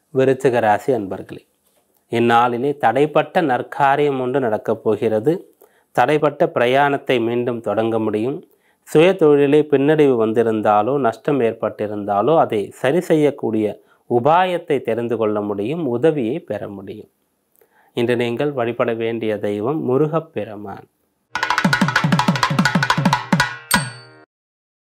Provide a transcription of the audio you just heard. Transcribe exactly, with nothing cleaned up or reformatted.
விருச்சிக ராசி அன்பர்களே, இந்நாளிலே தடைப்பட்ட நற்காரியம் ஒன்று நடக்கப் போகிறது. தடைப்பட்ட பிரயாணத்தை மீண்டும் தொடங்க முடியும். சுய தொழிலே பின்னடைவு வந்திருந்தாலோ நஷ்டம் ஏற்பட்டிருந்தாலோ அதை சரி செய்யக்கூடிய உபாயத்தை தெரிந்து கொள்ள முடியும், உதவியை பெற முடியும். இன்று நீங்கள் வழிபட வேண்டிய தெய்வம் முருகப்பெருமான்.